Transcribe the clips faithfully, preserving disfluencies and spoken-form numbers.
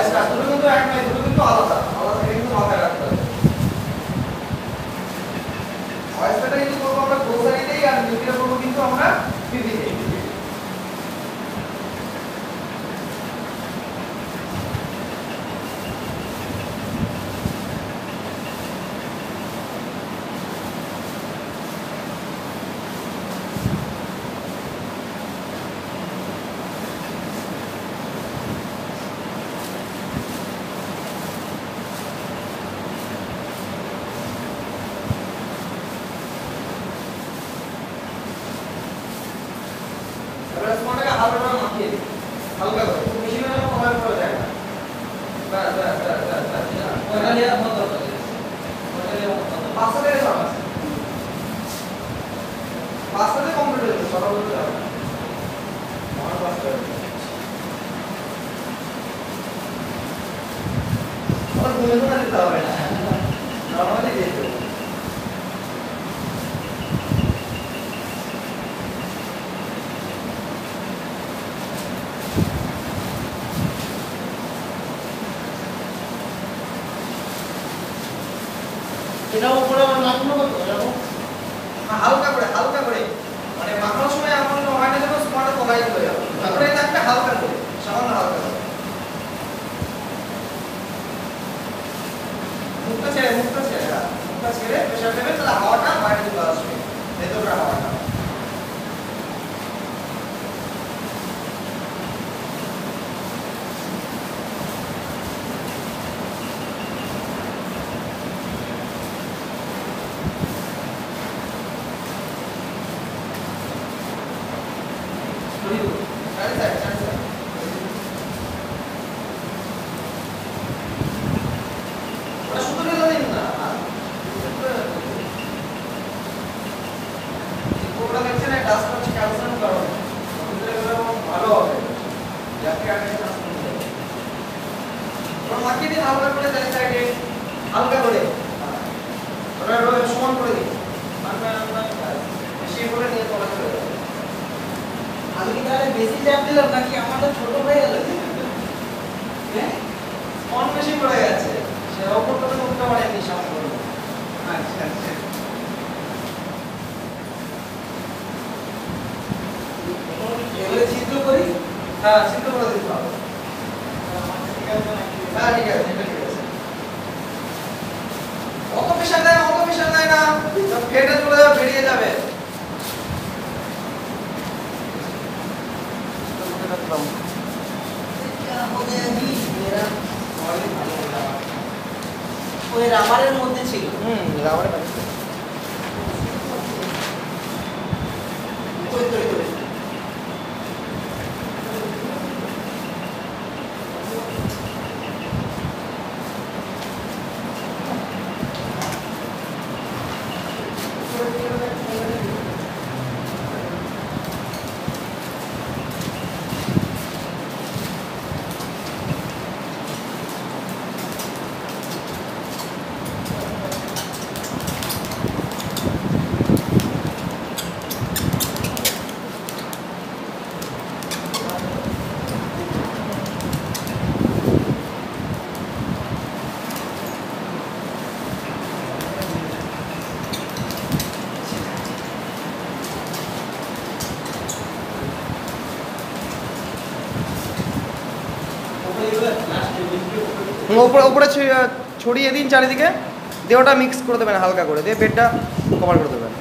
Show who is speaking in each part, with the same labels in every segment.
Speaker 1: Oyster দুটো কিন্তু এক নয়, দুটো কিন্তু আলাদা আলাদা, এটা কিন্তু মাথায় রাখতে হবে। অয়েস্টারটা কিন্তু করবো আমরা গ্রোসারিতেই, আর মিল্কিটা করবো কিন্তু আমরা পিপিতে। হালকা করে খুব বেশি না, কমার করে যায় না। বাস বাস বাস বাস বাস ওটা নিয়ে মত করতে ওটা নিয়ে মত করতে পাঁচটা থেকে সব আছে, পাঁচটাতে কমপ্লিট হয়ে যাবে, সকাল বলতে যাবে না আমার পাঁচটা আর ঘুমে তো না দিতে হবে না, নর্মালি দিয়ে দেবো।
Speaker 2: এটা উপরে আমার মাখানো কত এরকম
Speaker 1: হালকা করে হালকা করে, মানে মাখানোর সময় এমন হয় না যেন স্পটে কমাই চলে যাবে, তারপরে এটা একটা হালকা করে, সামান্য হালকা করে মুখটা ছেড়ে মুখটা ছেড়ে মুখটা ছেড়ে প্রেশার দেবে, তাহলে হাওয়াটা বাইরে চলে আসবে, ভেতরটা হাওয়াটা। হালকা করে ওটা সমান করে দিই, বেশি করে নিয়ে তোলা চলে যাবে।
Speaker 2: আমি কি তাহলে বেশি চাপ দিলাম নাকি আমারটা ছোট হয়ে গেল?
Speaker 1: হ্যাঁ স্পন বেশি পড়ে গেছে, সে অপরটাতে মুখটা বাড়ায়নি সামনে করে।
Speaker 2: আচ্ছা আচ্ছা এবারে ছিদ্র করি।
Speaker 1: হ্যাঁ ছিদ্র করে দিতে হবে। হ্যাঁ ঠিক আছে, এটা ঠিক আছে। অত প্রেশার দেয় অত প্রেশার দেয় না, ফেটে চলে যাবে, বেরিয়ে যাবে।
Speaker 2: ওই রাবারের মধ্যে ছিল।
Speaker 1: হুম রাবারের মধ্যে
Speaker 2: ওই তো ওই তো
Speaker 1: উপরে উপরে ছড়িয়ে দিন চারিদিকে, দিয়ে ওটা মিক্স করে দেবেন হালকা করে, দিয়ে বেডটা কভার করে দেবেন।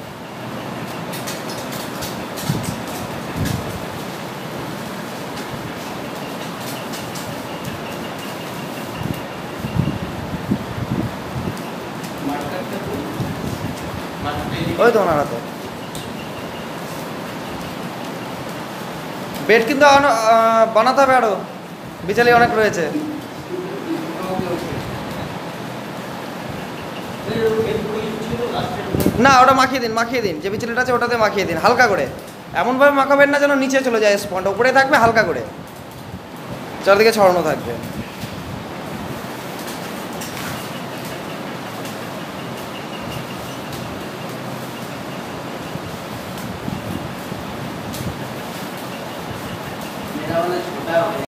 Speaker 1: ওই তো ওনার হাতে বেড কিন্তু বানাতে হবে, আরো বিচালি অনেক রয়েছে। না ওটা মাখিয়ে দিন, মাখিয়ে দিন, যে বিচলিটা আছে ওটাতে মাখিয়ে দিন হালকা করে, এমনভাবে মাখাবেন না যেন নিচে চলে যায় স্পন্ড, উপরে থাকবে হালকা করে, চারদিকে ছড়ানো থাকবে।